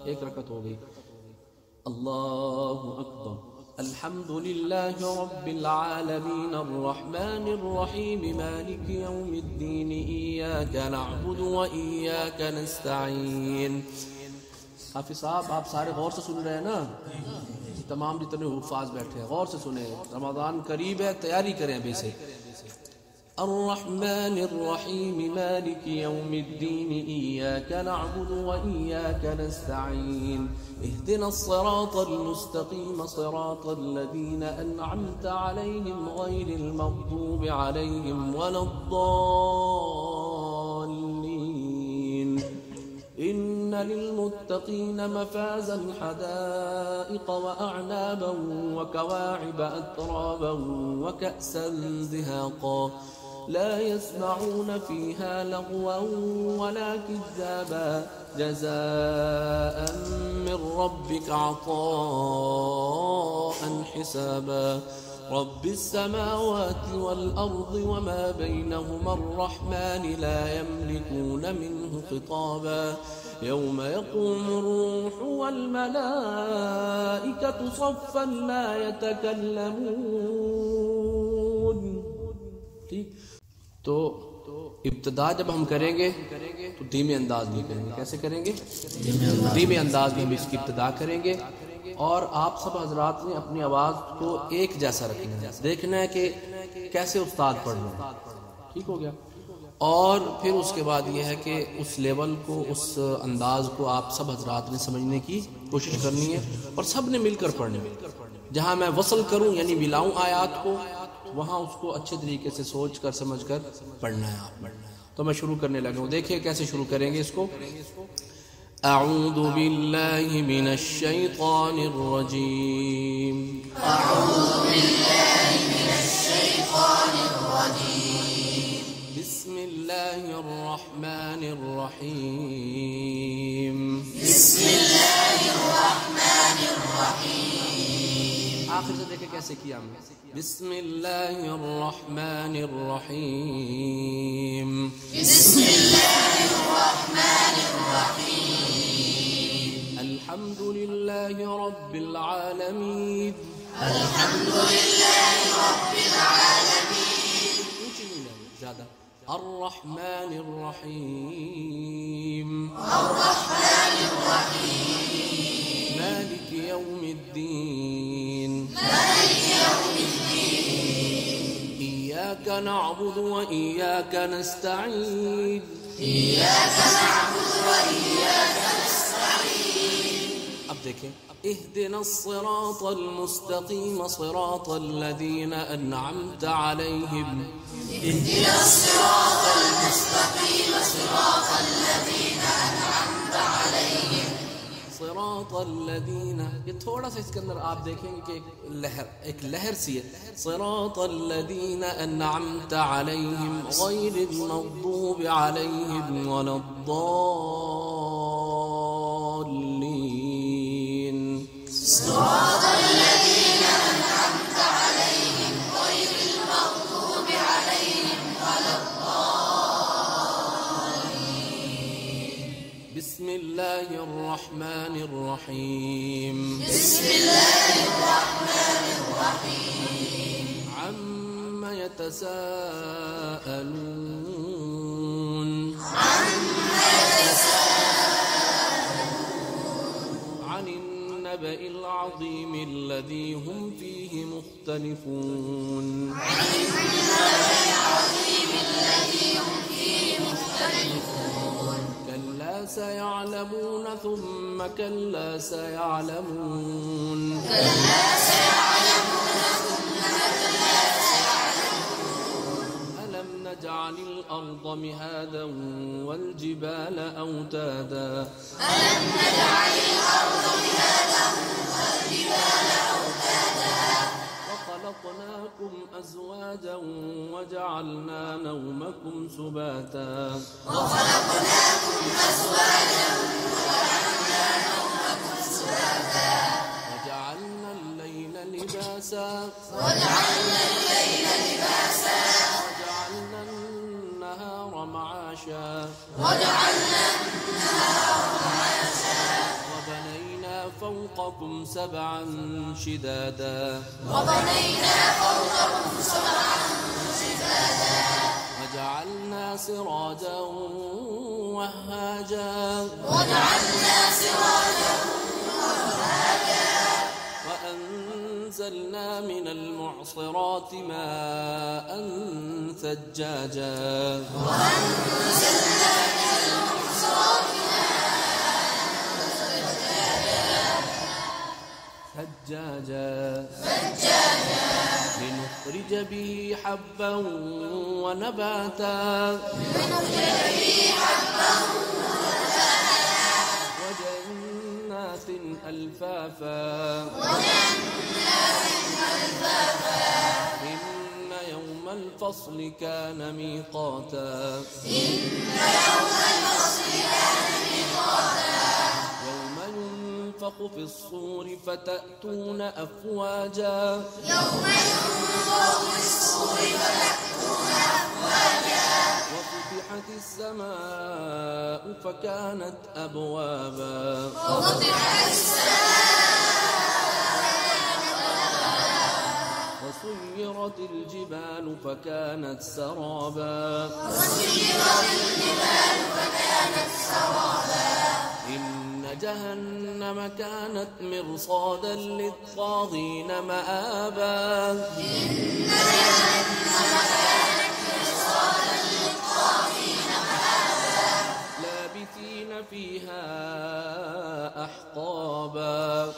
एक रकत हो गई। अल्लाहु अकबर। अल्हम्दुलिल्लाहि रब्बिल आलमीन अर्रहमानिर रहीम मालिकि यौमिद्दीन इय्याका नअबुदु व इय्याका नस्तईन। हाफिज साहब आप सारे गौर से सुन रहे हैं ना? तमाम जितने हुफ़ाज़ बैठे हैं गौर से सुने, रमज़ान करीब है, तैयारी करें अभी से। अर्रहमानिर रहीम मालिकि यौमिद्दीन इय्याका नअबुदु व इय्याका नस्तईन इहदिनस सिरातल मुस्तक़ीम सिरातल लज़ीना अनअमता अलैहिम गैरिल मग़दूबि अलैहिम वलद्दाल्लीन। इन्ना लिलमुत्तक़ीन मफ़ाज़न हदाइक़ व अअनाबन व कवाइब अतराबन व कअसन दिहाक़ा ला यस्मऊन फ़ीहा लग़वन वला किज़्ज़ाबा जज़ाअन मिन रब्बिक अताअन हिसाबा। रब्बिस समावाति वल अर्दि वमा बैनहुमा अर्रहमान ला यमलिकून मिन्हु खिताबा। यौम यक़ूमुर रूहु वल मलाइकतु सफ़्फ़न ला यतकल्लमून। ठीक, तो इब्तिदा जब हम करेंगे तो धीमे अंदाज में करेंगे। कैसे करेंगे? धीमे अंदाज में हम इसकी इब्तिदा करेंगे और आप सब हजरात ने अपनी आवाज़ को एक जैसा रखना है, देखना है कि कैसे उस्ताद पढ़ रहे हैं। ठीक हो गया? और फिर उसके बाद ये है कि उस लेवल को, उस अंदाज को आप सब हजरात ने समझने की कोशिश करनी है और सब ने मिलकर पढ़नी है। जहाँ मैं वसल करूँ यानी मिलाऊँ आयात को, वहाँ उसको अच्छे तरीके से सोच कर समझ कर पढ़ना है आप। तो मैं शुरू करने लगा हूँ, देखिए कैसे शुरू करेंगे इसको। अऊज़ु बिल्लाहि मिनश शैतानिर रजीम। अऊज़ु बिल्लाहि मिनश शैतानिर रजीम। बिस्मिल्लाहिर रहमानिर रहीम। बिस्मिल्लाहिर रहमानिर रहीम। आखिर से देखे कैसे किया हमने। बिस्मिल्लाहिर रहमानिर रहीम। बिस्मिल्लाहिर रहमानिर रहीम। अल्हम्दुलिल्लाहि रब्बिल आलमीन। अल्हम्दुलिल्लाहि रब्बिल आलमीन। ऊंची नहीं लेंगे ज़्यादा। अर्रहमानिर रहीम। अर्रहमानिर रहीम। मालिकि यौमिद्दीन। मालिकि यौमिद्दीन। इय्याका नअबुदु व इय्याका नस्तईन। इय्याका नअबुदु व इय्याका नस्तईन। अब देखें, इहदिनस सिरातल मुस्तक़ीम सिरातल लज़ीना अनअमता अलैहिम। इहदिनस सिरातल मुस्तक़ीम सिरातल लज़ीना अनअमता अलैहिम। सिरातल लज़ीना, ये थोड़ा सा इसके अंदर आप देखेंगे कि एक लहर सी है। सिरातल लज़ीना अनअमता अलैहिम गैरिल मग़दूबि अलैहिम वलद्दाल्लीन। सिरातल लज़ीना अनअमता अलैहिम गैरिल मग़दूबि अलैहिम वलद्दाल्लीन। बिस्मिल्लाहिर रहमानिर रहीम। बिस्मिल्लाहिर रहमानिर रहीम। अम्मा यतसाअलून। अम्मा यतसाअलून। अनिन नबइल अज़ीमिल लज़ी हुम फ़ीहि मुख्तलिफ़ून। अनिन नबइल अज़ीमिल लज़ी हुम फ़ीहि मुख्तलिफ़ून। कल्ला सयअलमून थुम्मा कल्ला सयअलमून। कल्ला सयअलमून थुम्मा कल्ला सयअलमून। अलम नजअलिल अर्ज़ मिहादन वल जिबाल औतादा। अलम नजअलिल अर्ज़ मिहादन वल जिबाल औतादा। وخلقناكم أزواجا وجعلنا نومكم سباتا. وخلقناكم أزواجا وجعلنا نومكم سباتا. وجعلنا الليل لباسا. وجعلنا الليل لباسا. وجعلنا النهار معاشا. وجعلنا النهار معاشا. وبنينا فوقكم سبعا شدادا وجعلنا سراجا وهاجا وأنزلنا من المعصرات ماء ثجاجا لنخرج به حبا ونباتا وجنات ألفافا إن يوم الفصل كان ميقاتا يوم ينفخ في الصور فتأتون أفواجا وفتحت السماء فكانت أبوابا وسيرت الجبال فكانت سرابا إن جهنم كانت مرصادا للطاغين مآبا لابثين فيها أحقابا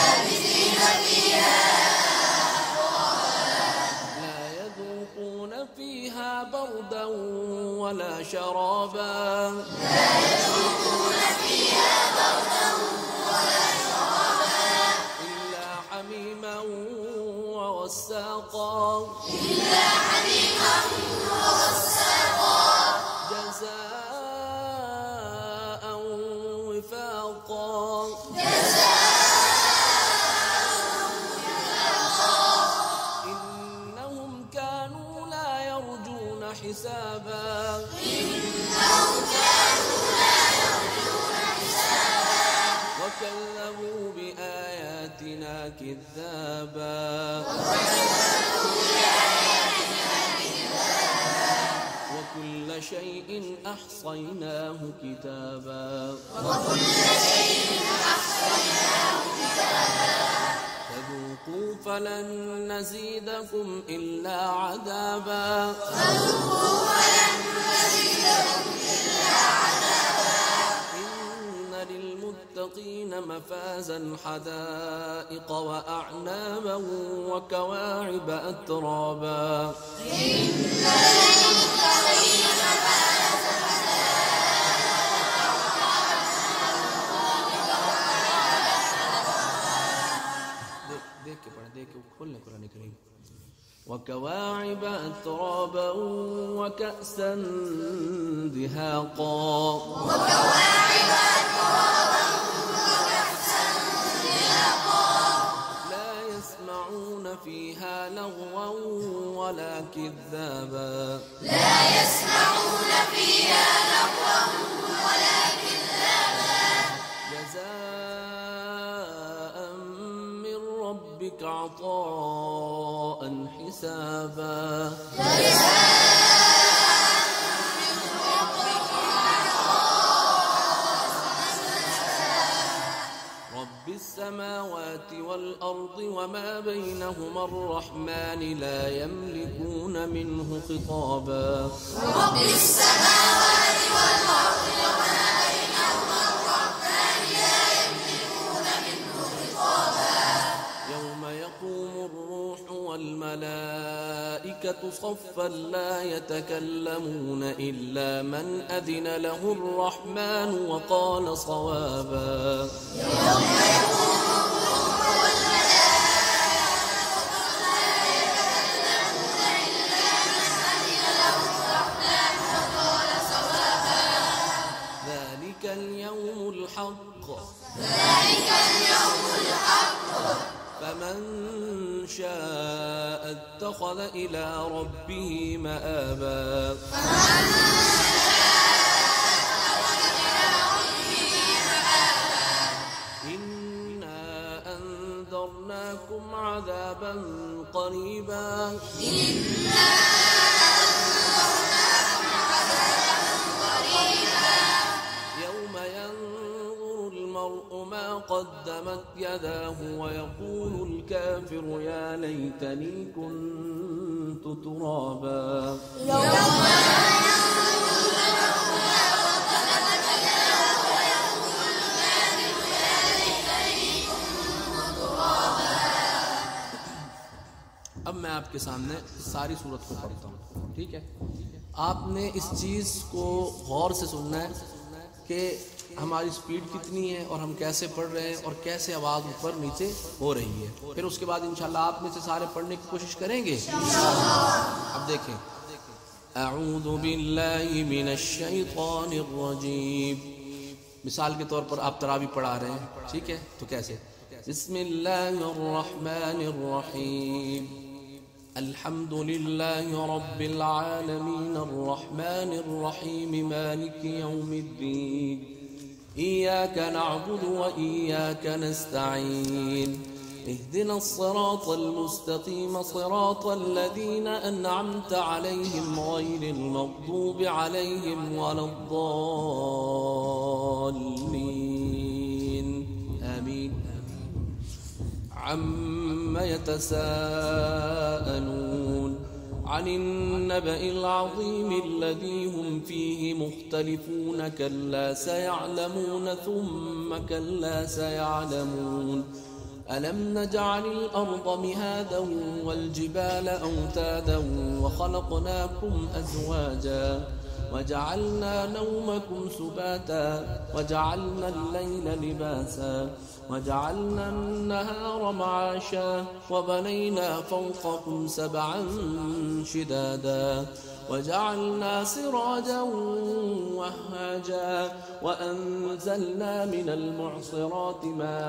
لا يذوقون فيها بردا ولا شرابا إلا حميما وغساقا جزاء وفاقا إنهم كانوا لا يرجون حسابا وكذبوا بآياتنا كذابا وكل شيء أحصيناه كتابا فذوقوا فلن نزيدكم إلا عذابا إن للمتقين مفازا حدائق وأعنابا وكواعب أترابا وكواعب أترابا وكأسا دهاقا لا يسمعون فيها لغوا ولا كذابا جزاء من ربك عطاء حسابا رب السماوات والأرض وما بينهما الرحمن لا يملكون منه خطابا رب السماوات والأرض وما بينهما الرحمن لا يملكون منه خطابا يوم يقوم الروح والملائكة صفا لا يتكلمون إلا من أذن له الرحمن وقال صوابا يوم يقوم الروح والملائكة صفا لا يتكلمون إلا من أذن له الرحمن وقال صوابا ذلك اليوم الحق فمن شاء اتخذ إلى ربه مآبا إنا أنذرناكم عذابا قريبا يوم ينظر المرء ما قدمت يداه ويقول الكافر يا ليتني كنت ترابا अब मैं आपके सामने सारी सूरत को पढ़ता हूँ, ठीक है। आपने इस चीज़ को गौर से सुनना है कि हमारी स्पीड कितनी है और हम कैसे पढ़ रहे हैं और कैसे आवाज़ ऊपर नीचे हो रही है। फिर उसके बाद इंशाल्लाह आप में से सारे पढ़ने की कोशिश करेंगे। अब देखें, अऊज़ु बिल्लाहि मिनश शैतानिर रजीम। मिसाल के तौर पर आप तरावी पढ़ा रहे हैं, ठीक है, तो कैसे? बिस्मिल्लाहिर रहमानिर रहीम अल्हम्दुलिल्लाहि रब्बिल आलमीन अर्रहमानिर रहीम मालिकि यौमिद्दीन इय्याका नअबुदु व इय्याका नस्तईन इहदिनस सिरातल मुस्तकीम सिरातल लज़ीना अनअमता अलैहिम गैरिल मग़दूबि अलैहिम वलद्दाल्लीन आमीन। अम्मा यतसाअलून अनिन नबइल अज़ीम अल्लज़ी हुम फ़ीहि मुख्तलिफ़ून कल्ला सयअलमून थुम्मा कल्ला सयअलमून अलम नजअलिल अर्ज़ मिहादन वल जिबाल औतादन व खलक़नाकुम अज़वाजा वजअलना नौमकुम सुबाता वजअलना अल-लैला लिबासा वजअलना अन-नहारा मआशा वबनैना फ़ौक़कुम सबअन शिदादा वजअलना सिराजा वहाजा वअंज़लना मिनल मुअसिराति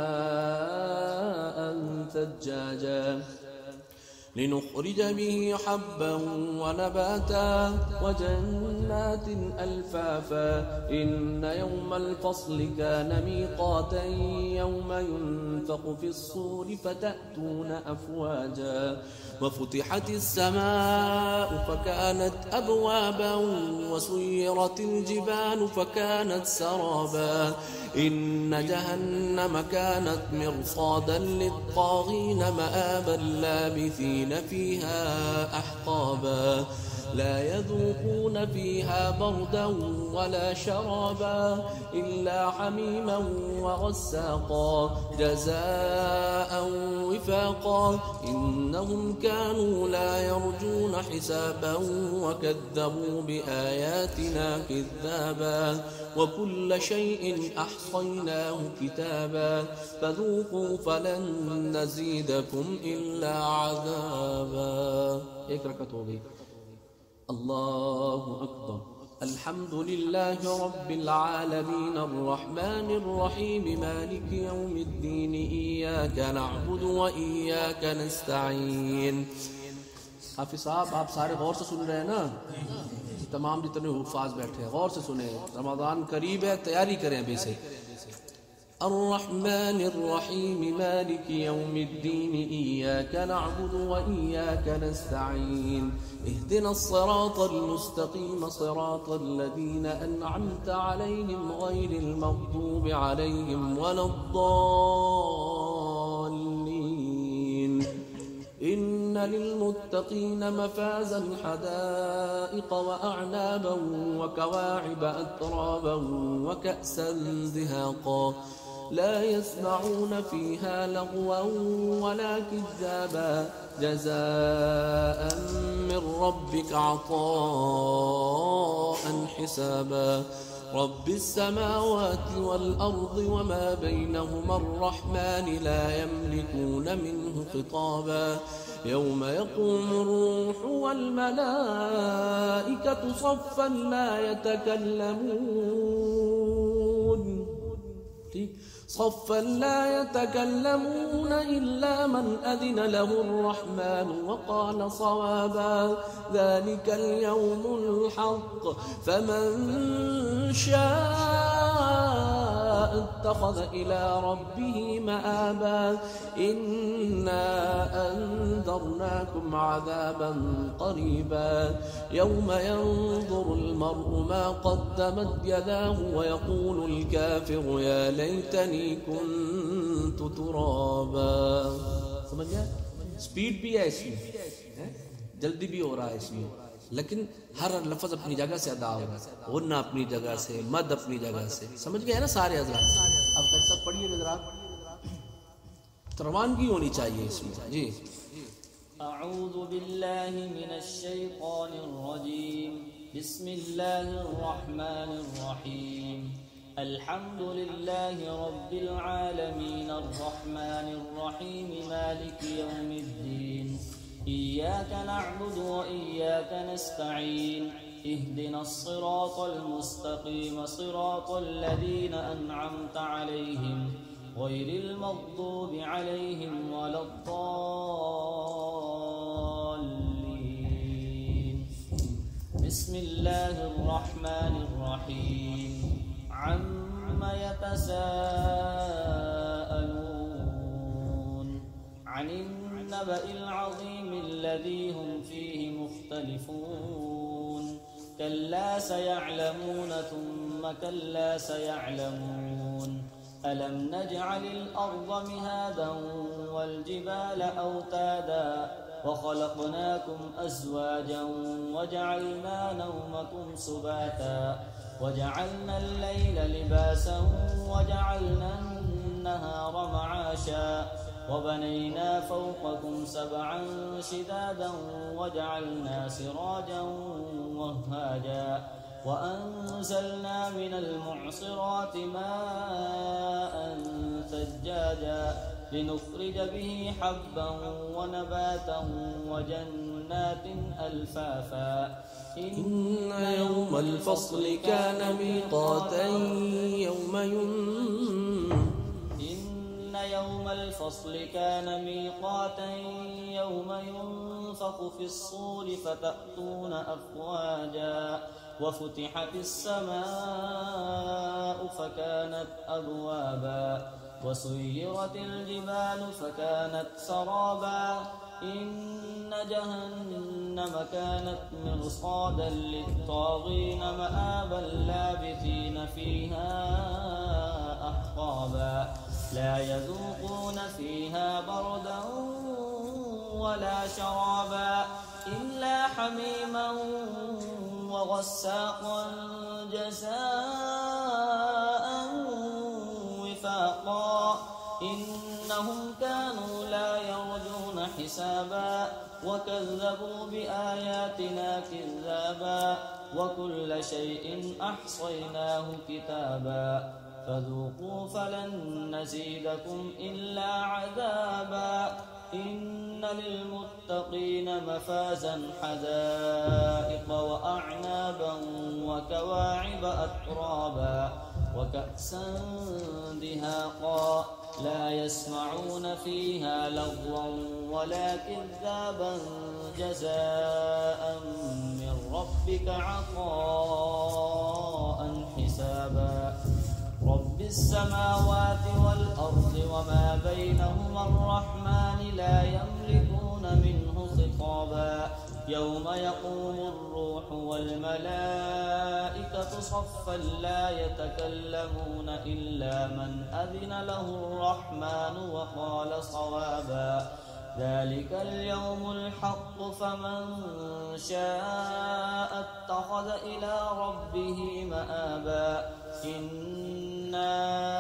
माअन थज्जाजा लिनुख़रिज बिही हब्बन वनबाता वजन्नात अल्फ़ाफ़ा इन्न यौमल फ़स्लि कान मीक़ातन यौम युन्फ़ख़ु फ़िस्सूरि फ़तअतून अफ़वाजा वफ़ुतिहतिस समाअु फ़कानत अबवाबा वसुय्यरतिल जिबालु फ़कानत सराबा इन्न जहन्नम कानत मिर्सादन लित्ताग़ीन मआबा लाबिथीन फ़ीहा अहक़ाबा لا يذوقون فيها بردا ولا شرابا إلا حميما وغساقا جزاء وفاقا إنهم كانوا لا يرجون حسابا وكذبوا بآياتنا كذابا وكل شيء أحصيناه كتابا فذوقوا فلن نزيدكم إلا عذابا. एक रकत हो गई. अल्लाहु अकबर. अल्हम्दुलिल्लाहि रब्बिल आलमीन अर्रहमानिर रहीम मालिकि यौमिद्दीन इय्याका नअबुदु व इय्याका नस्तईन. हाफिज़ साहब, आप सारे गौर से सुन रहे हैं ना? तमाम जितने हुफ़ाज़ बैठे हैं गौर से सुने. रमज़ान करीब है, तैयारी करें अभी से. अर्रहमानिर रहीम मालिकि यौमिद्दीन इय्याका नअबुदु व इय्याका नस्तईन इहदिनस सिरातल मुस्तक़ीम सिरातल लज़ीना अनअमता अलैहिम गैरिल मग़दूबि अलैहिम वलद्दाल्लीन. इन्न लिलमुत्तक़ीन मफ़ाज़न हदाइक़ व अअनाबा व कवाइब अतराबा व कअसन दिहाक़ा لا يسمعون فيها لغوا ولا كذابا جزاء من ربك عطاء حسابا. رب السماوات والأرض وما بينهما الرحمن لا يملكون منه خطابا. يوم يقوم الروح والملائكة صفا لا يتكلمون صفا لا يتكلمون إلا من أذن له الرحمن وقال صوابا. ذلك اليوم الحق فمن شاء اتخذ إلى ربه مآبا إنا أنذرناكم عذابا قريبا يوم ينظر المرء ما قدمت يداه ويقول الكافر يا ليتني كنت ترابا. समझ गया? स्पीड भी है इसमें, जल्दी भी हो रहा है इसमें, लेकिन हर लफ्ज अपनी जगह से अदा होगा, गुन्ना अपनी जगह से, मद अपनी जगह से। समझ गए ना सारे हजरात? अब फिर सब पढ़िए हजरात, रवानगी होनी चाहिए इसमें जी। अऊज़ु बिल्लाहि मिनश शैतानिर रजीम, बिस्मिल्लाहिर रहमानिर रहीम, अल्हम्दुलिल्लाहि रब्बिल आलमीन, अर्रहमानिर रहीम, मालिकि यौमिद्दीन, इय्याका नअबुदु व इय्याका नस्तईन, इहदिनस सिरातल मुस्तकीम, सिरातल लज़ीना अनअमता अलैहिम गैरिल मग़दूबि अलैहिम वलद्दाल्लीन। बिस्मिल्लाहिर रहमानिर रहीम, अम्मा यतसाअलून, अनिन नबइल अज़ीम الذي هم فيه مختلفون، كلا سيعلمون ثم كلا سيعلمون، ألم نجعل الأرض مهادا والجبال أوتادا وخلقناكم أزواجا وجعلنا نومكم سباتا وجعلنا الليل لباسا وجعلنا النهار معاشا وبنينا فوقكم سبعا شدادا وجعلنا سراجا وهاجا وأنزلنا من المعصرات ماء ثجاجا لنخرج به حبا ونباتا وجنات ألفافا إن يوم الفصل كان ميقاتا يوم الفصل كان ميقاتا يوم ينفخ في الصور فتأتون أفواجا وفتحت السماء فكانت أبوابا وسيرت الجبال فكانت سرابا إن جهنم كانت مرصادا للطاغين مآبا لابثين فيها أحقابا لا يذوقون فيها بردا ولا شرابا إلا حميما وغساقا جزاء وفاقا إنهم كانوا لا يرجون حسابا وكذبوا بآياتنا كذابا وكل شيء أحصيناه كتابا فذوقوا فلن نزيدكم إلا عذابا إن للمتقين مفازا حدائق وأعنابا وكواعب أترابا وكأسا دهاقا لا يسمعون فيها لغوا ولا كذابا جزاء من ربك عطاء حسابا رب السماوات والأرض وما بينهما الرحمن لا يملكون منه خطابا يوم يقوم الروح والملائكة صفا لا يتكلمون إلا من أذن له الرحمن وقال صوابا ذلك اليوم الحق فمن شاء اتخذ إلى ربه مآبا إنا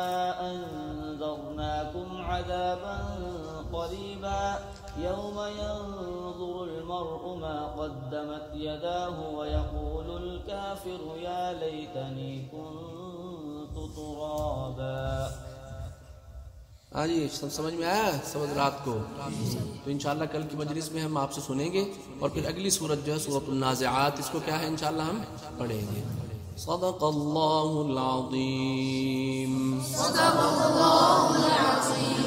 أنذرناكم عذابا قريبا يوم ينظر المرء ما قدمت يداه ويقول الكافر يا ليتني كنت ترابا. हाँ जी, सब समझ में आया समझ रात को? तो इंशाल्लाह कल की मजलिस में हम आपसे सुनेंगे और फिर अगली सूरत जो है सूरतुन नाज़िआत, इसको क्या है इंशाल्लाह हम पढ़ेंगे। सदक़ल्लाहुल अज़ीम।